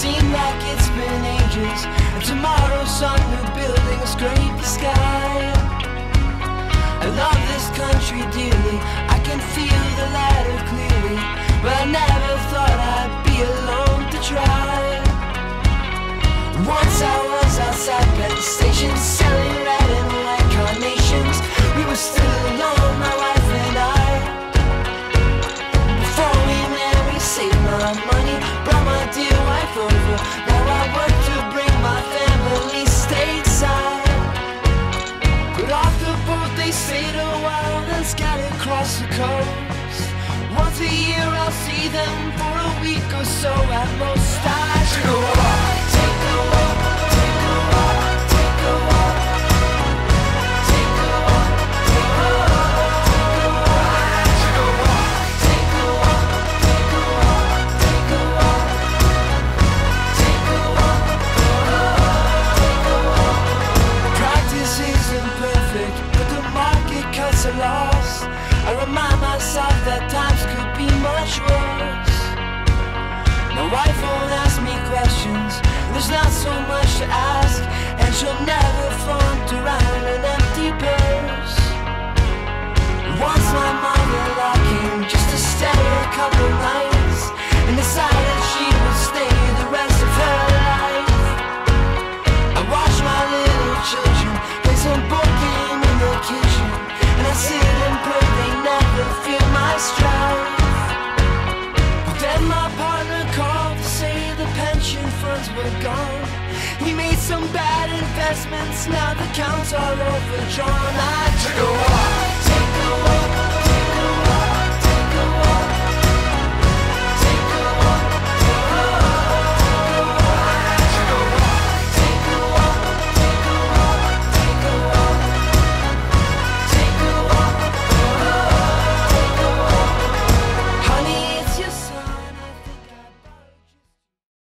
seemed like it's been ages, and tomorrow some new buildings scrape the sky. I love this country dearly, I can feel the ladder clearly, but I never thought I'd be alone to try. Once I was outside Penn Station selling red and white carnations. We were still alone, my wife and I. Before we met, we saved my money, brought my dear wife over. Now I work to bring my family stateside. But off the boat they stayed a while, then scattered across the coast. Once a year I'll see them for a week or so at most. I take a walk, take a walk, take a walk, take a walk, take a walk, take a walk, take a walk, take a walk, take a walk, take a walk, take a walk, take a walk. Practice isn't perfect, but the market cuts a loss. I remind myself that times could be much worse. My wife won't ask me questions, there's not so much to ask, and she'll never flaunt around an empty purse. Once my mother-in-law came just to stay a couple nights, and decided she would stay the rest of her life. I watch my little children play some board game in the kitchen, and I sit and pray they never feel my strife. But then my partner called to say the pension funds were gone. He made some bad investments, now the accounts are overdrawn. I took a walk, take a walk,